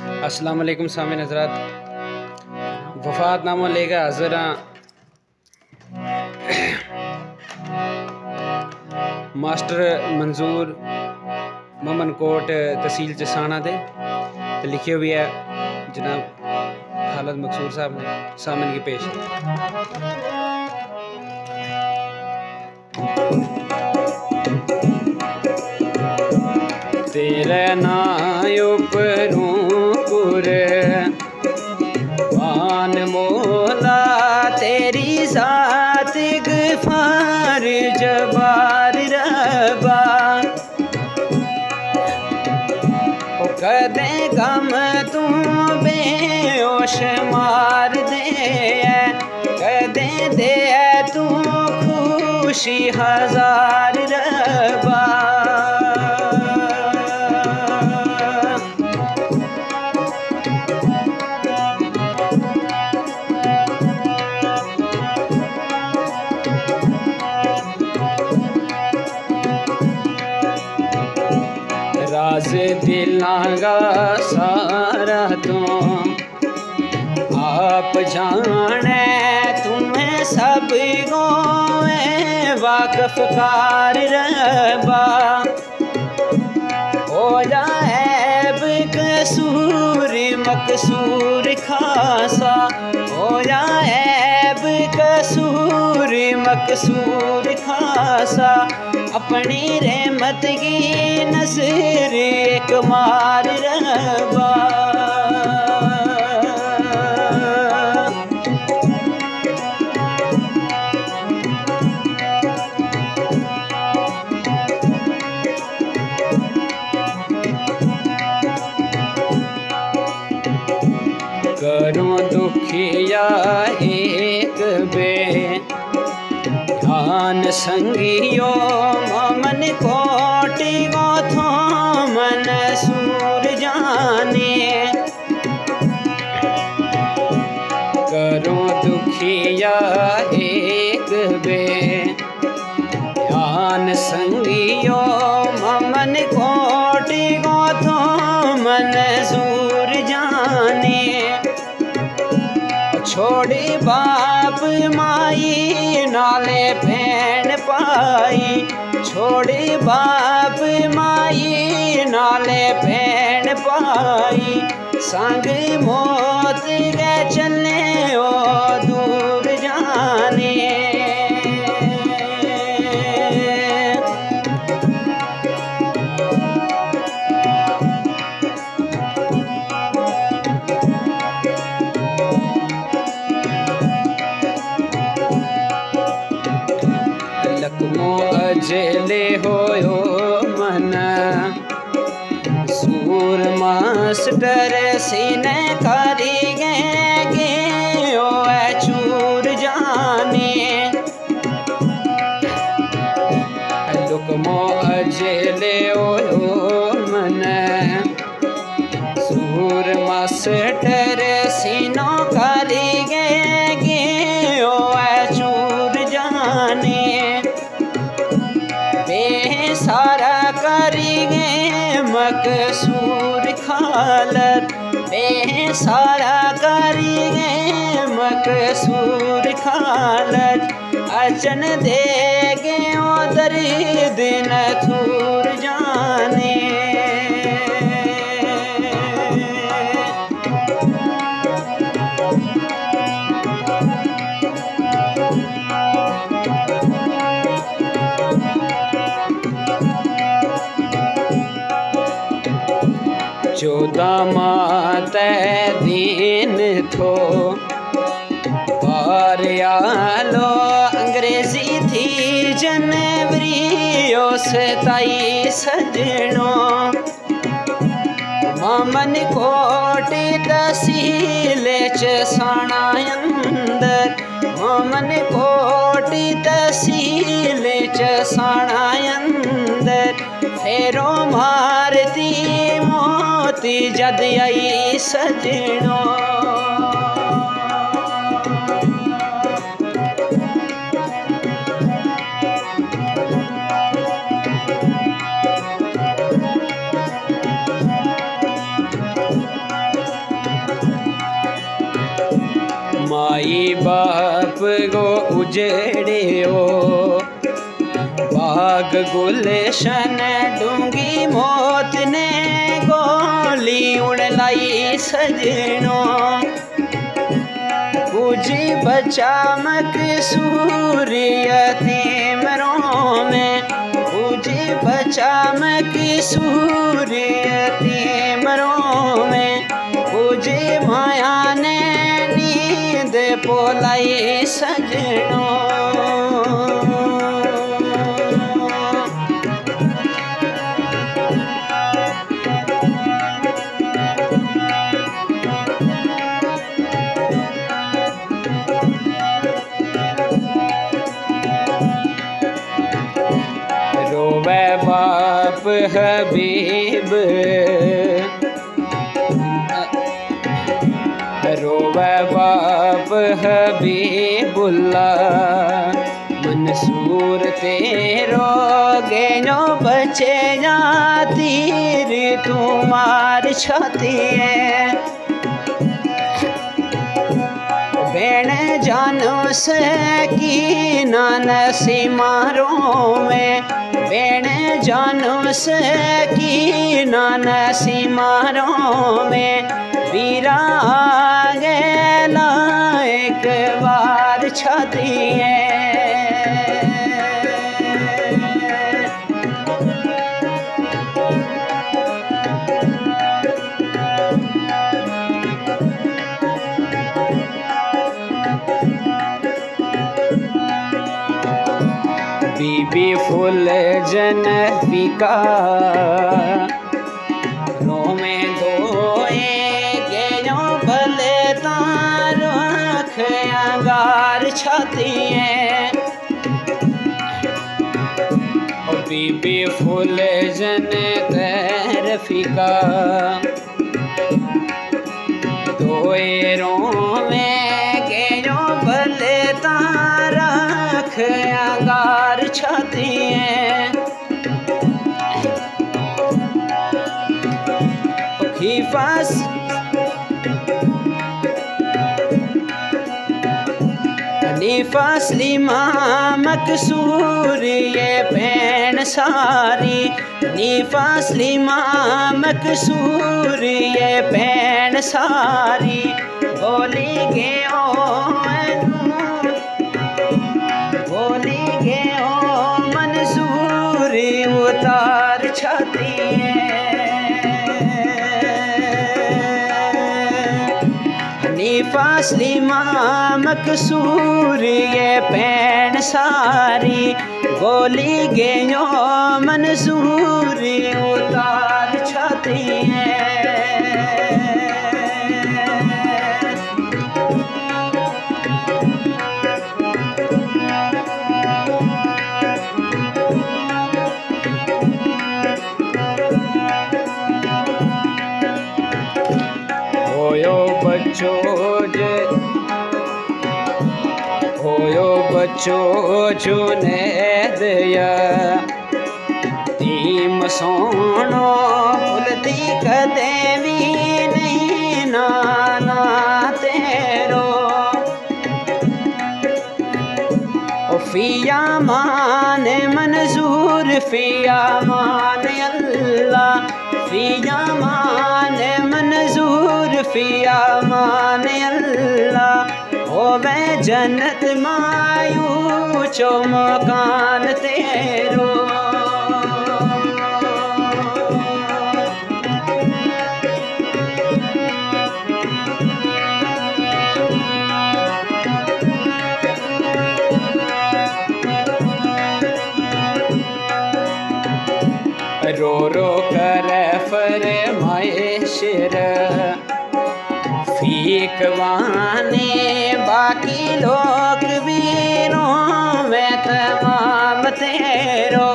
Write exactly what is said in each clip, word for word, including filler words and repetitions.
अस्सलाम वालेकुम सामिन हज़रात, वफ़ातनामा लेकर हाज़िर हाँ। मास्टर मंजूर ममन कोट तहसील चसाना दे तो लिखे हुए है जनाब खालिद मकसूर साहब ने सामिन की पेश है। तेरे नायों कुर्बान मौला तेरी ज़ात गफ़ार जबार रबा ओ कदे गम तू बेहोश मार दे कदे दे तू खुशी हजार रबा राज दिलांगा सारा तू आप जाने तुम्हें सब गो वाकफ कार रबा हो जाए कसूर मकसूर खासा हो जाए कसूर मकसूर खासा अपनी रहमत की नज़र एक मार रबा करो दुखिया एक बे ध्यान संगियो ममन कोटि गो थो मन सूर जाने करो दुखिया एक बे ध्यान संगियो ममन कोटि गो थो मन सूर जाने छोड़ी बाप माई नाले भेण पाई छोड़ी बाप माई नाले भेण पाई संग मौत गए चले ओ दूर जाने अजले होयो मन सूर मास्टर सीने करी गे ओ चूर जाने लुकमो अजले होयो मन सूर मास्टर सीनो करी गे ओ चूर जाने सारा करेंगे मकसूर खालत बे सारा करेंगे मकसूर खालत अचन देगे ओ दर्द न थूर जाने चौदह मात दिन थो और आलो अंग्रेजी थी जनवरी ओ सताई सजनो ममन कोटि तहसील चसाना अंदर ममन कोटि तहसील चसाना अंदर फेरो मारती मोती जद आई सजनो माई बाप गो उजड़ियो बाग गुलशन डूंगी मौत ने गोली उड़लाई सजनो पूजी बचा मकसूर यतीमरों में पूजी बचा मकसूर यतीमरों में पूजी माया ने नींद पोलाई सजनो रोवे बाप हबीब रोवे बाप हबीबुल्ला मंसूर तेरो गेनो बचे जा तीर तुम्हार छाती है बेण जानो से की नानसी मारो में बेण जानो से की नानसी मारो में वीरा गेला एक बार छाती है बीबी फुल जन फिका रो में धोए गेयो भले तार आँख अंगार छाती है बीबी फुल जन तैर फिका धोए रो में गेयो भले तार आँख अंगार छाती है खीफास फासली माँ मकसूर ये भैन सारी नी फासली माँ मकसूर ये भैन सारी बोली गे ओ बोली गे ओ मंसूर उतार छाती है फासली माँ मकसूर ये भैन सारी बोली गेयो मंसूर उतार छाती है होयो बच्चो होयो बच्चो जुनैद या तीम सोनो भुलती कदे भी नहीं नाना तेरो फिया मान मंजूर फिया मान अल्लाह फिया मान मंजूर फिया मान अल्लाह होवे जन्नत मायू चो मकान तेरो रो रो कर फरमाए शेर फीक वाने बाकी लोग भी रोवे तमाम तेरो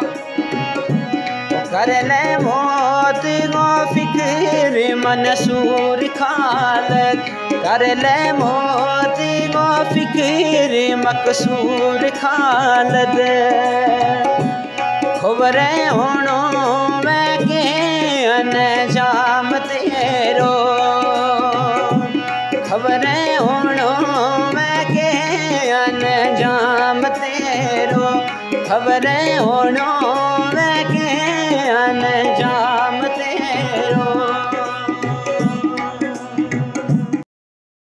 कर ले मौत गो फिक्र मंसूर खालद कर ले मौत गो फिक्र मकसूर खालद खबरें होनो मैं के अनजाम तेरो खबरें होनो खबर होनो वे के अनजान